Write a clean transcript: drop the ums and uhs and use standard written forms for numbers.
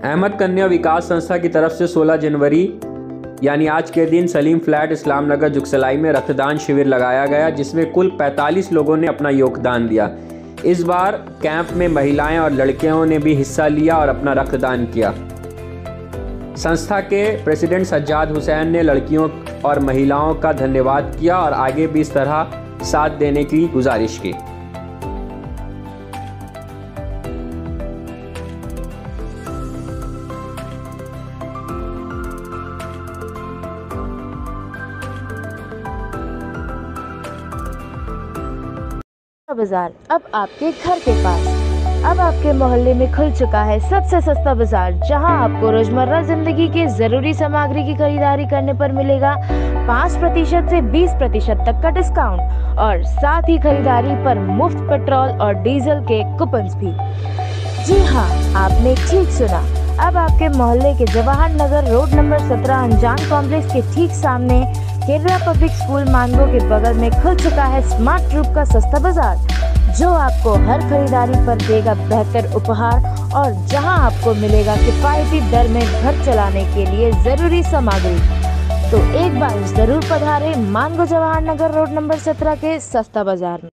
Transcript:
अहमद कन्या विकास संस्था की तरफ से 16 जनवरी यानी आज के दिन सलीम फ्लैट इस्लाम नगर जुगसलाई में रक्तदान शिविर लगाया गया, जिसमें कुल 45 लोगों ने अपना योगदान दिया। इस बार कैंप में महिलाएं और लड़कियों ने भी हिस्सा लिया और अपना रक्तदान किया। संस्था के प्रेसिडेंट सज्जाद हुसैन ने लड़कियों और महिलाओं का धन्यवाद किया और आगे भी इस तरह साथ देने की गुजारिश की। बाजार अब आपके घर के पास, अब आपके मोहल्ले में खुल चुका है सबसे सस्ता बाजार, जहां आपको रोजमर्रा जिंदगी के जरूरी सामग्री की खरीदारी करने पर मिलेगा 5% से 20% तक का डिस्काउंट और साथ ही खरीदारी पर मुफ्त पेट्रोल और डीजल के कूपन्स भी। जी हाँ, आपने ठीक सुना, अब आपके मोहल्ले के जवाहर नगर रोड नंबर 17 अनजान कॉम्प्लेक्स के ठीक सामने केरला पब्लिक स्कूल मानगो के बगल में खुल चुका है स्मार्ट ग्रुप का सस्ता बाजार, जो आपको हर खरीदारी पर देगा बेहतर उपहार और जहां आपको मिलेगा किफायती दर में घर चलाने के लिए जरूरी सामग्री। तो एक बार जरूर पधारें मानगो जवाहर नगर रोड नंबर 17 के सस्ता बाजार में।